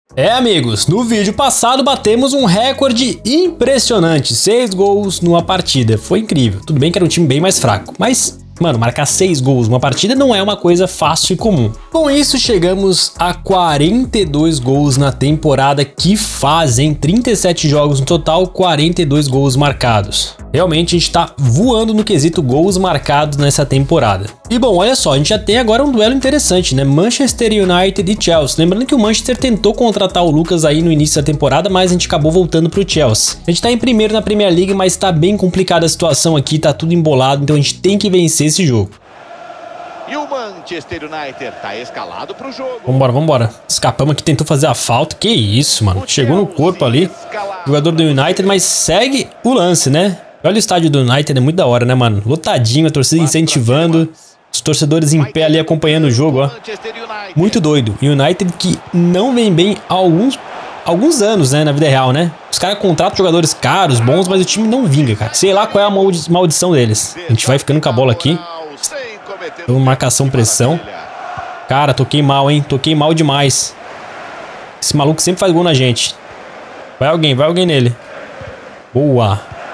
É, amigos, no vídeo passado batemos um recorde impressionante, 6 gols numa partida, foi incrível. Tudo bem que era um time bem mais fraco, mas, mano, marcar 6 gols numa partida não é uma coisa fácil e comum. Com isso, chegamos a 42 gols na temporada, que fazem 37 jogos no total, 42 gols marcados. Realmente a gente tá voando no quesito gols marcados nessa temporada. E bom, olha só, a gente já tem agora um duelo interessante, né? Manchester United e Chelsea. Lembrando que o Manchester tentou contratar o Lucas aí no início da temporada, mas a gente acabou voltando pro Chelsea. A gente tá em primeiro na Premier League, mas tá bem complicada a situação aqui, tá tudo embolado, então a gente tem que vencer esse jogo. E o Manchester United tá escalado pro jogo. Vambora, vambora. Escapamos aqui, tentou fazer a falta. Que isso, mano. Chegou no corpo ali, jogador do United, mas segue o lance, né? Olha o estádio do United, é muito da hora, né, mano? Lotadinho, a torcida incentivando, os torcedores em pé ali acompanhando o jogo, ó. Muito doido. E o United que não vem bem há alguns anos, né, na vida real, né? Os caras contratam jogadores caros, bons, mas o time não vinga, cara. Sei lá qual é a maldição deles. A gente vai ficando com a bola aqui. Então, marcação, pressão. Cara, toquei mal, hein? Toquei mal demais. Esse maluco sempre faz gol na gente. Vai alguém nele. Boa.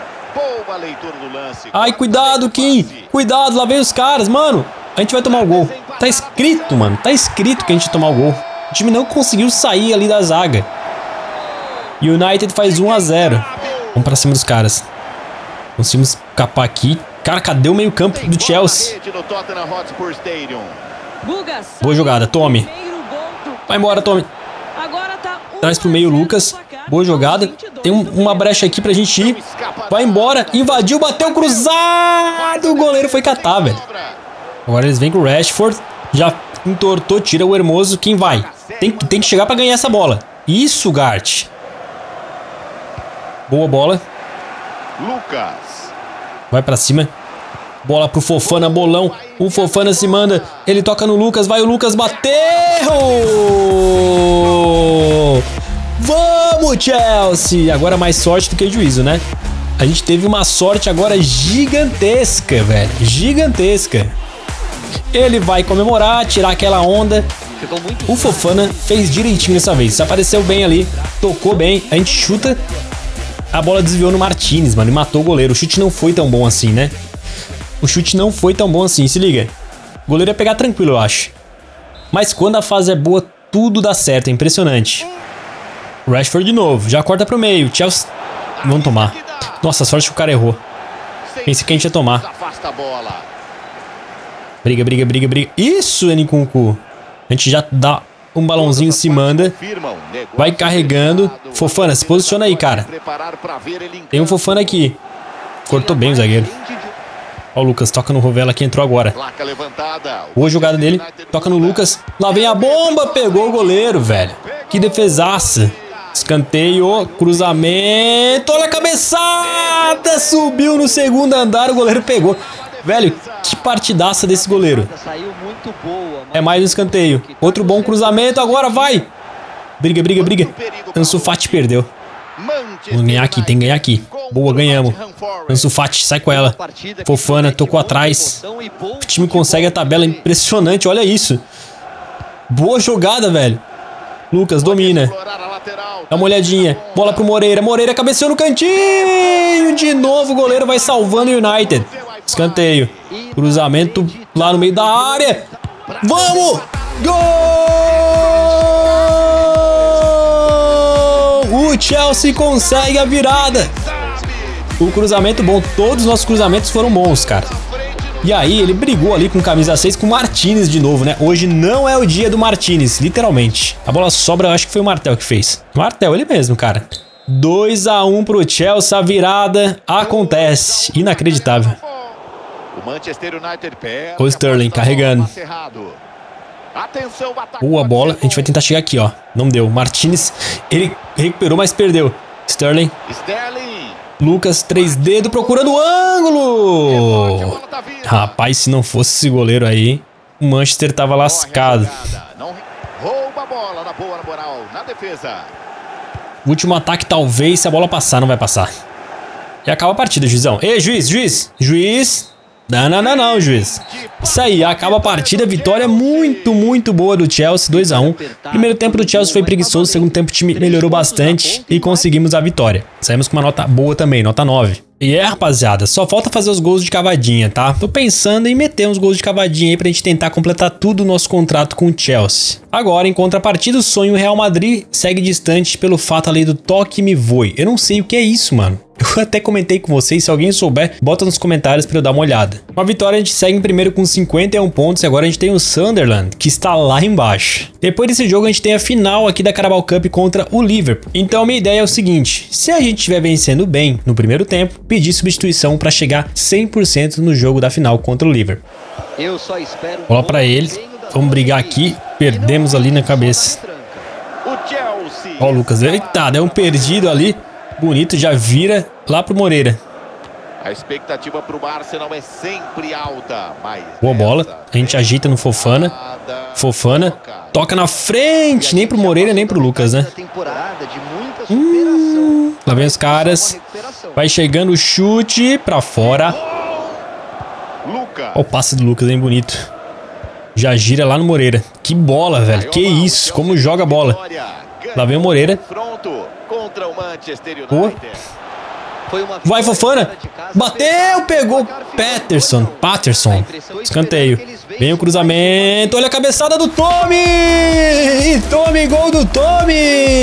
Ai, cuidado, Kim. Cuidado, lá vem os caras, mano. A gente vai tomar o gol. Tá escrito, mano. Tá escrito que a gente vai tomar o gol. O time não conseguiu sair ali da zaga. E o United faz 1 a 0. Vamos pra cima dos caras. Conseguimos escapar aqui. Cara, cadê o meio campo do Chelsea? Boa jogada, tome. Vai embora, tome. Traz pro meio, Lucas. Boa jogada. Tem uma brecha aqui pra gente ir. Vai embora. Invadiu, bateu cruzado. O goleiro foi catar, velho. Agora eles vêm com o Rashford. Já entortou, tira o Hermoso. Quem vai? Tem que chegar pra ganhar essa bola. Isso, Gart. Boa bola. Lucas. Vai pra cima. Bola pro Fofana, bolão. O Fofana se manda. Ele toca no Lucas. Vai o Lucas, bateu! Vamos, Chelsea! Agora mais sorte do que juízo, né? A gente teve uma sorte agora gigantesca, velho. Gigantesca. Ele vai comemorar, tirar aquela onda. O Fofana fez direitinho dessa vez. Se apareceu bem ali, tocou bem. A gente chuta. A bola desviou no Martinez, mano, e matou o goleiro. O chute não foi tão bom assim, né? O chute não foi tão bom assim, se liga. O goleiro ia pegar tranquilo, eu acho. Mas quando a fase é boa, tudo dá certo, é impressionante. Rashford de novo, já corta pro meio. Chelsea, vamos tomar. Nossa, sorte que o cara errou. Pensei que a gente ia tomar. Briga, briga, briga, briga. Isso, Nkunku. A gente já dá um balãozinho, se manda. Vai carregando. Fofana, se posiciona aí, cara. Tem um Fofana aqui. Cortou bem o zagueiro. Ó, o Lucas toca no Rovella que entrou agora. Boa jogada dele. Toca no Lucas. Lá vem a bomba. Pegou o goleiro, velho. Que defesaça. Escanteio. Cruzamento. Olha a cabeçada. Subiu no segundo andar. O goleiro pegou. Velho, que partidaça desse goleiro. É mais um escanteio. Outro bom cruzamento. Agora vai. Briga, briga, briga. Ansu Fati perdeu. Vamos ganhar aqui, tem que ganhar aqui. Boa, ganhamos. Ansu Fati, sai com ela. Fofana, tocou atrás. O time consegue a tabela, impressionante, olha isso. Boa jogada, velho. Lucas domina. Dá uma olhadinha. Bola pro Moreira. Moreira cabeceou no cantinho. De novo o goleiro vai salvando o United. Escanteio. Cruzamento lá no meio da área. Vamos! Gol! O Chelsea consegue a virada. O cruzamento bom. Todos os nossos cruzamentos foram bons, cara. E aí ele brigou ali com camisa 6 com o Martinez de novo, né? Hoje não é o dia do Martinez, literalmente. A bola sobra, eu acho que foi o Martel que fez. Martel, ele mesmo, cara. 2 a 1 pro Chelsea, a virada acontece. Inacreditável. O Sterling carregando. Boa bola, a gente vai tentar chegar aqui, ó. Não deu. Martinez, ele recuperou, mas perdeu. Sterling. Lucas, 3 dedos, procurando o ângulo. Rapaz, se não fosse esse goleiro aí, o Manchester tava lascado. Último ataque, talvez, se a bola passar, não vai passar. E acaba a partida, juizão. Ei, juiz, juiz. Juiz. Não, juiz. Isso aí, acaba a partida, vitória muito boa do Chelsea, 2 a 1. Primeiro tempo do Chelsea foi preguiçoso, segundo tempo o time melhorou bastante e conseguimos a vitória. Saímos com uma nota boa também, nota 9. E rapaziada, só falta fazer os gols de cavadinha, tá? Tô pensando em meter uns gols de cavadinha aí pra gente tentar completar tudo o nosso contrato com o Chelsea. Agora, em contrapartida, o sonho Real Madrid segue distante pelo fato ali do toque me voe. Eu não sei o que é isso, mano. Eu até comentei com vocês, se alguém souber, bota nos comentários pra eu dar uma olhada. Com a vitória a gente segue em primeiro com 51 pontos e agora a gente tem o Sunderland, que está lá embaixo. Depois desse jogo a gente tem a final aqui da Carabao Cup contra o Liverpool. Então a minha ideia é o seguinte, se a gente estiver vencendo bem no primeiro tempo, pedir substituição pra chegar 100% no jogo da final contra o Liverpool. Bola pra eles, vamos brigar aqui, perdemos ali na cabeça. Ó o Lucas, eita, deu um perdido ali. Bonito, já vira lá pro Moreira. A expectativa pro Arsenal é sempre alta, mas boa bola, a gente ajeita no Fofana. Fofana, toca na frente, nem pro Moreira, nem pro Lucas, né? Lá vem os caras. Vai chegando o chute pra fora. Ó o passe do Lucas, hein, bonito. Já gira lá no Moreira. Que bola, velho, que isso, como joga a bola. Lá vem o Moreira. Boa. Vai, Fofana. Bateu, pegou. Patterson. Escanteio. Vem o cruzamento. Olha a cabeçada do Tommy. E Tommy, gol do Tommy.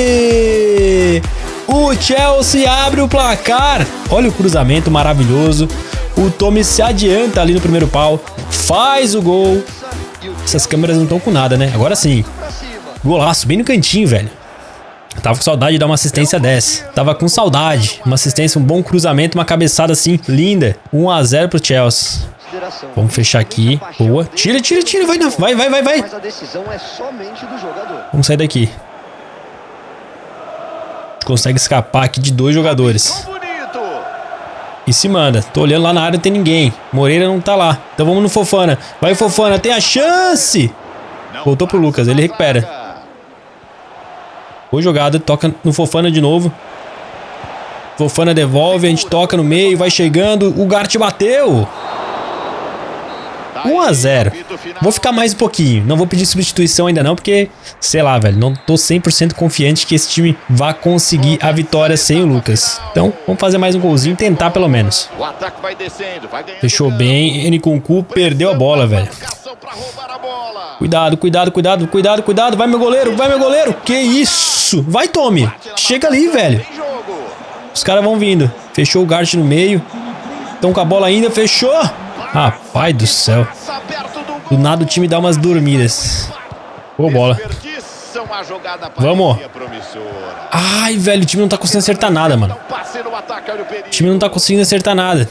O Chelsea abre o placar. Olha o cruzamento maravilhoso. O Tommy se adianta ali no primeiro pau. Faz o gol. Essas câmeras não estão com nada, né? Agora sim. Golaço, bem no cantinho, velho. Tava com saudade de dar uma assistência dessa. Tava com saudade. Uma assistência, um bom cruzamento, uma cabeçada assim, linda. 1 a 0 pro Chelsea. Vamos fechar aqui. Boa. Tira. Vai. Vamos sair daqui. A gente consegue escapar aqui de 2 jogadores. E se manda. Tô olhando lá na área, não tem ninguém. Moreira não tá lá. Então vamos no Fofana. Vai, Fofana, tem a chance. Voltou pro Lucas, ele recupera. Boa jogada, toca no Fofana de novo. Fofana devolve, a gente toca no meio, vai chegando. O Gart bateu. 1 a 0. Vou ficar mais um pouquinho. Não vou pedir substituição ainda não, porque, sei lá, velho, não tô 100% confiante que esse time vá conseguir a vitória sem o Lucas. Então, vamos fazer mais um golzinho, tentar pelo menos. Fechou bem, Nkunku perdeu a bola, velho. Cuidado. Vai, meu goleiro. Que isso? Vai, Tommy. Chega ali, velho. Os caras vão vindo. Fechou o Gart no meio. Estão com a bola ainda. Fechou. Rapaz do céu. Do nada o time dá umas dormidas. Boa bola. Vamos. Ai, velho. O time não tá conseguindo acertar nada, mano. O time não tá conseguindo acertar nada.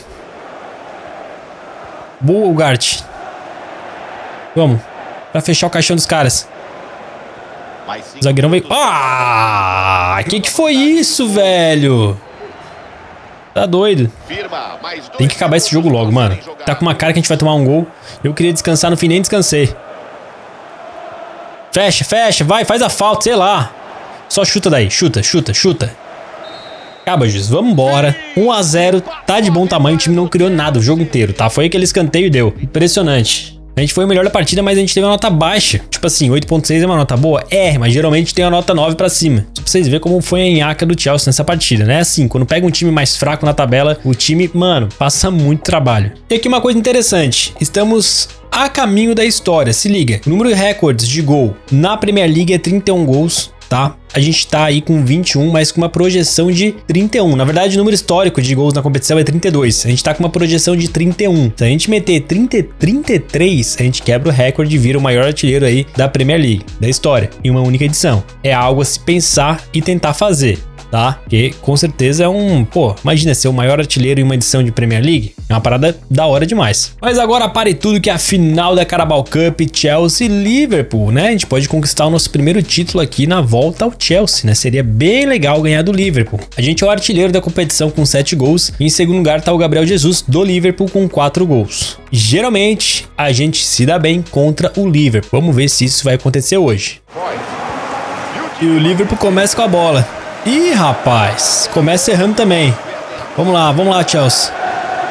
Boa, o Gart. Vamos. Pra fechar o caixão dos caras. O zagueirão veio. Que foi isso, velho? Tá doido. Tem que acabar esse jogo logo, mano. Tá com uma cara que a gente vai tomar um gol. Eu queria descansar no fim, nem descansei. Fecha. Vai, faz a falta, sei lá. Só chuta daí. Chuta. Acaba, juiz. Vamos embora. 1 a 0. Tá de bom tamanho. O time não criou nada o jogo inteiro, tá? Foi aquele escanteio e deu. Impressionante. A gente foi o melhor da partida, mas a gente teve uma nota baixa. Tipo assim, 8.6 é uma nota boa? É, mas geralmente tem uma nota 9 pra cima. Só pra vocês verem como foi a nhaca do Chelsea nessa partida, né? Assim, quando pega um time mais fraco na tabela, o time, mano, passa muito trabalho. E aqui uma coisa interessante. Estamos a caminho da história, se liga. O número de recordes de gol na Premier League é 31 gols. Tá? A gente tá aí com 21, mas com uma projeção de 31. Na verdade, o número histórico de gols na competição é 32. A gente tá com uma projeção de 31. Se a gente meter 33, a gente quebra o recorde e vira o maior artilheiro aí da Premier League, da história, em uma única edição. É algo a se pensar e tentar fazer, tá? Porque com certeza é imagina ser o maior artilheiro em uma edição de Premier League. É uma parada da hora demais. Mas agora pare tudo que é a final da Carabao Cup, Chelsea e Liverpool, né? A gente pode conquistar o nosso primeiro título aqui na volta ao Chelsea, né? Seria bem legal ganhar do Liverpool. A gente é o artilheiro da competição com 7 gols. E em segundo lugar tá o Gabriel Jesus do Liverpool com 4 gols. Geralmente a gente se dá bem contra o Liverpool. Vamos ver se isso vai acontecer hoje. E o Liverpool começa com a bola. Ih, rapaz, começa errando também. Vamos lá, Chelsea.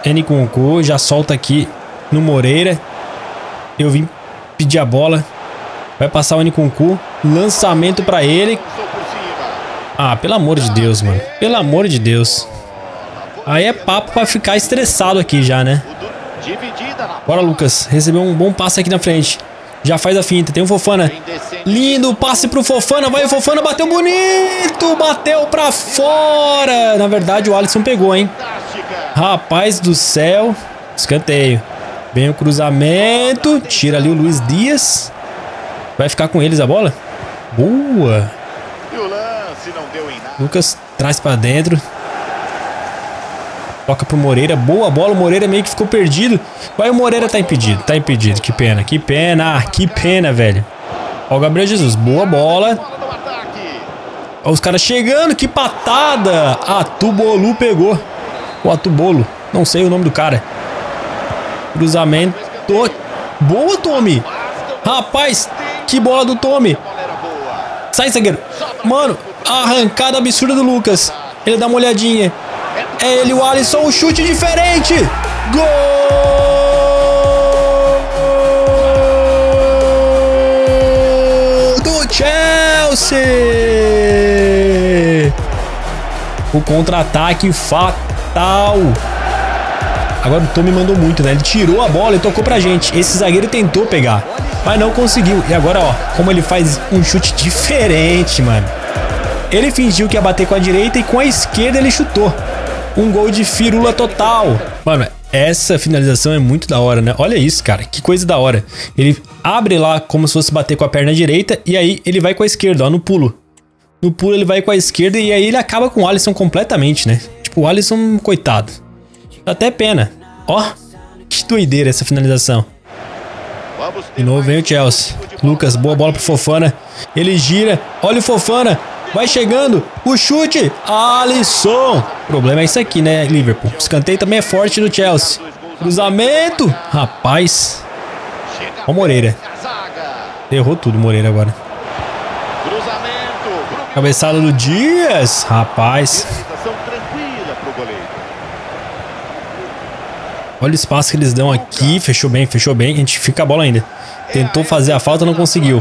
Nkunku já solta aqui no Moreira. Eu vim pedir a bola. Vai passar o Nkunku. Lançamento pra ele. Ah, pelo amor de Deus, mano. Pelo amor de Deus. Aí é papo pra ficar estressado aqui já, né? Bora, Lucas. Recebeu um bom passe aqui na frente. Já faz a finta. Tem o Fofana. Lindo passe pro Fofana. Vai o Fofana. Bateu bonito. Bateu pra fora. Na verdade, o Alisson pegou, hein? Rapaz do céu. Escanteio. Vem o cruzamento. Tira ali o Luiz Dias. Vai ficar com eles a bola? Boa. Lucas traz pra dentro. Toca pro Moreira. Boa bola. O Moreira meio que ficou perdido. Vai, o Moreira tá impedido. Tá impedido. Que pena. Que pena. Que pena, velho. Ó o Gabriel Jesus. Boa bola. Ó os caras chegando. Que patada. Atubolu pegou. O Atubolo. Não sei o nome do cara. Cruzamento. Boa, Tommy. Rapaz. Que bola do Tommy. Sai, zagueiro. Mano. Arrancada absurda do Lucas. Ele dá uma olhadinha. É ele, o Alisson, um chute diferente. Gol do Chelsea. O contra-ataque fatal. Agora o Tommy mandou muito, né? Ele tirou a bola e tocou pra gente. Esse zagueiro tentou pegar, mas não conseguiu. E agora, ó, como ele faz um chute diferente, mano. Ele fingiu que ia bater com a direita e com a esquerda ele chutou. Um gol de firula total. Mano, essa finalização é muito da hora, né? Olha isso, cara. Que coisa da hora. Ele abre lá como se fosse bater com a perna direita e aí ele vai com a esquerda, ó, no pulo. No pulo ele vai com a esquerda e aí ele acaba com o Alisson completamente, né? Tipo, o Alisson, coitado. Dá até pena. Ó, que doideira essa finalização. De novo vem o Chelsea. Lucas, boa bola pro Fofana. Ele gira. Olha o Fofana. Vai chegando, o chute, Alisson. O problema é isso aqui, né, Liverpool? O escanteio também é forte do Chelsea. Cruzamento, rapaz. Ó o Moreira. Errou tudo o Moreira agora. Cabeçada do Dias, rapaz. Olha o espaço que eles dão aqui. Fechou bem, fechou bem. A gente fica a bola ainda. Tentou fazer a falta, não conseguiu.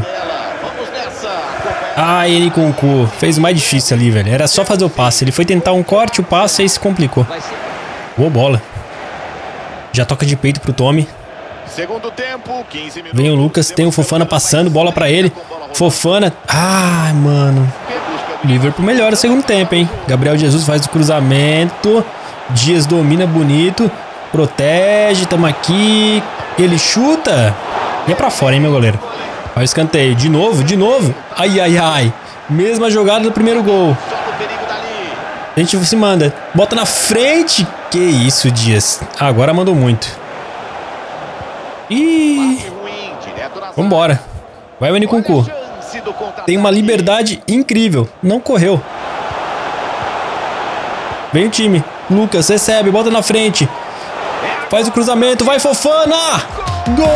Ah, Nkunku fez o mais difícil ali, velho. Era só fazer o passe. Ele foi tentar um corte, o passe, aí se complicou. Boa bola. Já toca de peito pro Tommy. Vem o Lucas, tem o Fofana passando, bola pra ele. Fofana. Ah, mano. Liverpool melhora o segundo tempo, hein? Gabriel Jesus faz o cruzamento. Dias domina bonito. Protege, tamo aqui. Ele chuta. E é pra fora, hein, meu goleiro. Olha o escanteio, de novo, de novo. Ai, ai, ai. Mesma jogada do primeiro gol. A gente se manda. Bota na frente. Que isso, Dias. Agora mandou muito. Ih. Vambora. Vai o Nkunku. Tem uma liberdade incrível. Não correu. Vem o time. Lucas recebe, bota na frente. Faz o cruzamento. Vai, Fofana. Gol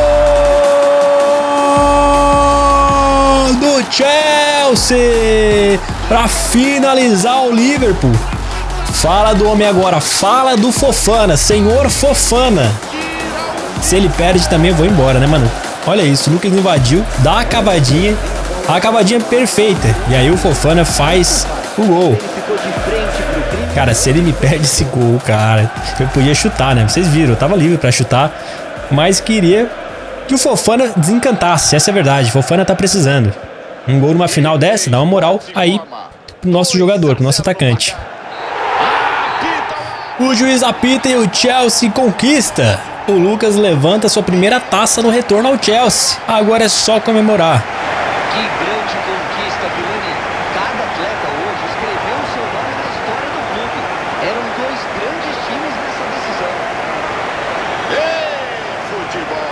do Chelsea para finalizar o Liverpool. Fala do homem agora, fala do Fofana, senhor Fofana. Se ele perde também eu vou embora, né, mano? Olha isso, o Lucas invadiu, dá a cavadinha perfeita. E aí o Fofana faz o gol. Cara, se ele me perde esse gol, cara, eu podia chutar, né? Vocês viram, eu tava livre pra chutar, mas queria que o Fofana desencantasse, essa é a verdade. O Fofana tá precisando. Um gol numa final dessa, dá uma moral aí pro nosso jogador, pro nosso atacante. O juiz apita e o Chelsea conquista. O Lucas levanta sua primeira taça no retorno ao Chelsea. Agora é só comemorar. Que grande conquista, Vilani. Cada atleta hoje escreveu o seu nome na história do clube. Eram dois grandes times nessa decisão. Futebol.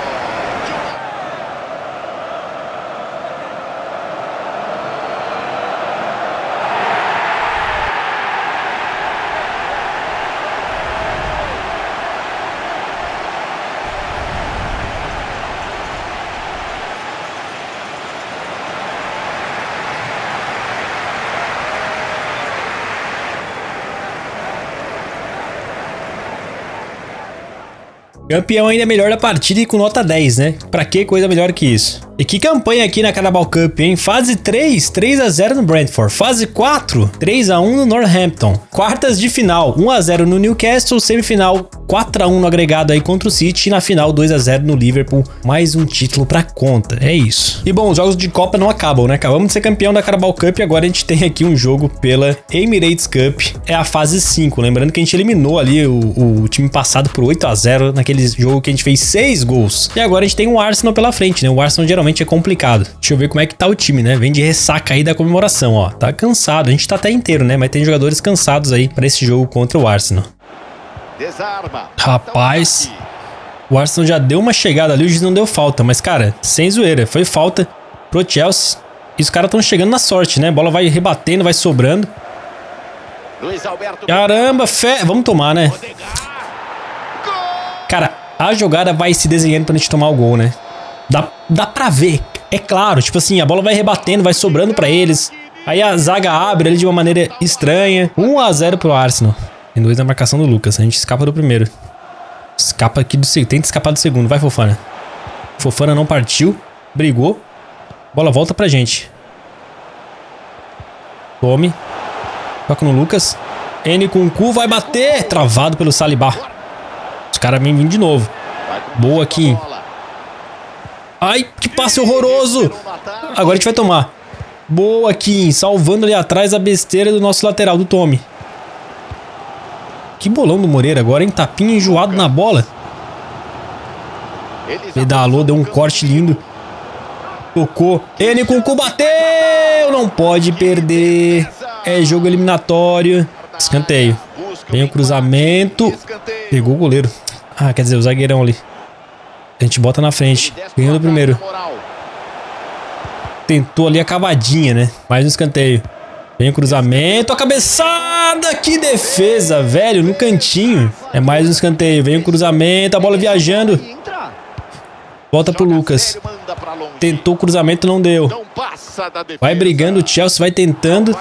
Campeão ainda é melhor da partida e com nota 10, né? Pra que coisa melhor que isso? E que campanha aqui na Carabao Cup, hein? Fase 3, 3-0 no Brentford. Fase 4, 3-1 no Northampton. Quartas de final, 1-0 no Newcastle. Semifinal, 4-1 no agregado aí contra o City. E na final, 2-0 no Liverpool. Mais um título pra conta. É isso. E bom, os jogos de Copa não acabam, né? Acabamos de ser campeão da Carabao Cup e agora a gente tem aqui um jogo pela Emirates Cup. É a fase 5. Lembrando que a gente eliminou ali o time passado por 8-0 naquele jogo que a gente fez 6 gols. E agora a gente tem um Arsenal pela frente, né? O Arsenal geralmente é complicado. Deixa eu ver como é que tá o time, né? Vem de ressaca aí da comemoração, ó. Tá cansado. A gente tá até inteiro, né? Mas tem jogadores cansados aí pra esse jogo contra o Arsenal. Rapaz, o Arsenal já deu uma chegada ali, o juiz não deu falta. Mas, cara, sem zoeira. Foi falta pro Chelsea. E os caras estão chegando na sorte, né? A bola vai rebatendo, vai sobrando. Caramba, fé. Vamos tomar, né? Cara, a jogada vai se desenhando pra gente tomar o gol, né? Dá pra ver, é claro, tipo assim, a bola vai rebatendo, vai sobrando pra eles. Aí a zaga abre ali de uma maneira estranha. 1-0 pro Arsenal. Tem 2 na marcação do Lucas, a gente escapa do primeiro. Escapa aqui do segundo, tenta escapar do segundo, vai Fofana. Fofana não partiu, brigou. Bola volta pra gente. Tome. Toca no Lucas. Nkunku vai bater, travado pelo Saliba. Os caras vêm vindo de novo. Boa aqui. Ai, que passe horroroso. Agora a gente vai tomar. Boa, Kim. Salvando ali atrás a besteira do nosso lateral, do Tommy. Que bolão do Moreira agora, hein? Tapinha enjoado na bola. Pedalou, deu um corte lindo. Tocou. Nkunku bateu. Não pode perder. É jogo eliminatório. Escanteio. Vem o cruzamento. Pegou o goleiro. Ah, quer dizer, o zagueirão ali. A gente bota na frente. Ganhou do primeiro. Tentou ali a cavadinha, né? Mais um escanteio. Vem o cruzamento. A cabeçada. Que defesa, velho. No cantinho. É mais um escanteio. Vem o cruzamento. A bola viajando. Volta pro Lucas. Tentou o cruzamento, não deu. Vai brigando o Chelsea. Vai tentando.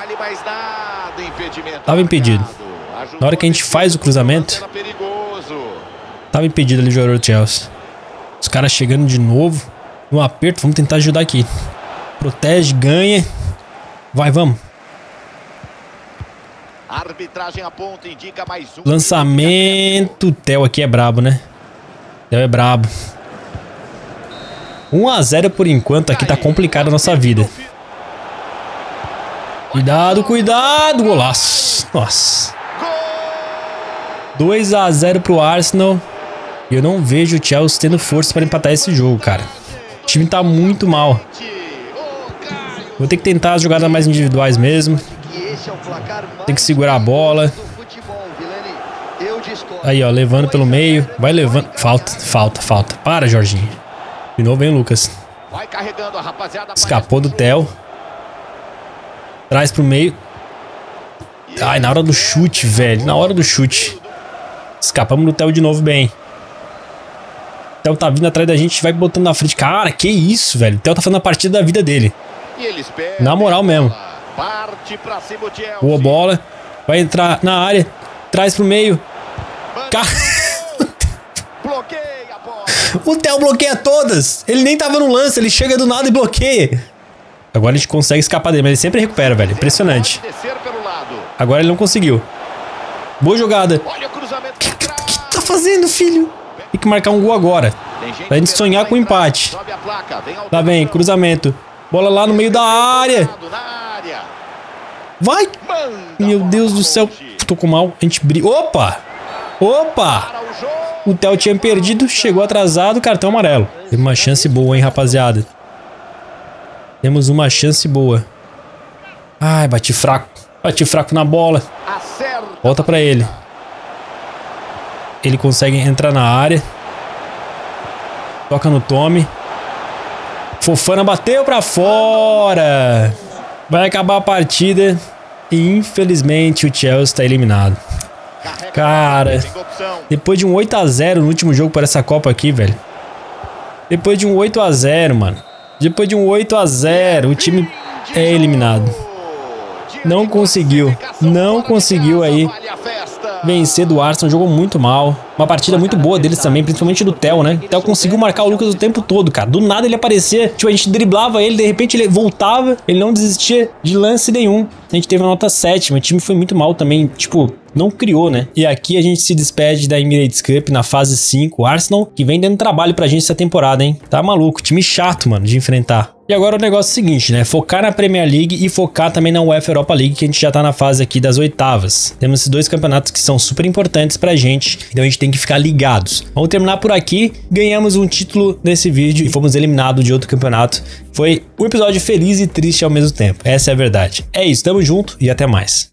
Tava impedido. Na hora que a gente faz o cruzamento, tava impedido ali o jogador do Chelsea. Os caras chegando de novo. No aperto, vamos tentar ajudar aqui. Protege, ganha. Vai, vamos. Lançamento. O Theo aqui é brabo, né? O Theo é brabo. 1-0 por enquanto. Aqui tá complicada a nossa vida. Cuidado, cuidado. Golaço. Nossa. 2-0 pro Arsenal. E eu não vejo o Chelsea tendo força para empatar esse jogo, cara. O time tá muito mal. Vou ter que tentar as jogadas mais individuais mesmo. Tem que segurar a bola. Aí, ó, levando pelo meio. Vai levando. Falta. Para, Jorginho. De novo vem o Lucas. Escapou do Theo. Traz pro meio. Ai, na hora do chute, velho. Na hora do chute. Escapamos do Theo de novo bem. O Theo tá vindo atrás da gente, vai botando na frente. Cara, que isso, velho. O Theo tá fazendo a partida da vida dele. Na moral mesmo. Boa bola. Vai entrar na área. Traz pro meio. O Theo bloqueia todas. Ele nem tava no lance, ele chega do nada e bloqueia. Agora a gente consegue escapar dele, mas ele sempre recupera, velho. Impressionante. Agora ele não conseguiu. Boa jogada. O que tá fazendo, filho? Tem que marcar um gol agora. Pra gente sonhar com um empate. Lá vem, cruzamento. Bola lá no meio da área. Vai! Meu Deus do céu. Tô com mal. A gente briga. Opa! Opa! O Theo tinha perdido. Chegou atrasado. Cartão amarelo. Temos uma chance boa, hein, rapaziada. Temos uma chance boa. Ai, bati fraco. Bati fraco na bola. Volta pra ele. Ele consegue entrar na área. Toca no Tommy. Fofana bateu pra fora. Vai acabar a partida. E infelizmente o Chelsea está eliminado. Cara, depois de um 8-0 no último jogo para essa Copa aqui, velho. Depois de um 8-0, mano. Depois de um 8-0, o time é eliminado. Não conseguiu aí vencer do Arsenal. Jogou muito mal. uma partida muito boa deles também, principalmente do Theo, né? O Theo conseguiu marcar o Lucas o tempo todo, cara. Do nada ele aparecia, tipo, a gente driblava ele, de repente ele voltava, ele não desistia de lance nenhum. A gente teve a nota 7, o time foi muito mal também, tipo, não criou, né? E aqui a gente se despede da Emirates Cup na fase 5. O Arsenal que vem dando trabalho pra gente essa temporada, hein? Tá maluco, time chato, mano, de enfrentar. E agora o negócio é o seguinte, né? Focar na Premier League e focar também na UEFA Europa League, que a gente já tá na fase aqui das oitavas. Temos esses 2 campeonatos que são super importantes pra gente, então a gente tem que ficar ligados. Vamos terminar por aqui. Ganhamos um título nesse vídeo e fomos eliminados de outro campeonato. Foi um episódio feliz e triste ao mesmo tempo. Essa é a verdade. É isso, tamo junto e até mais.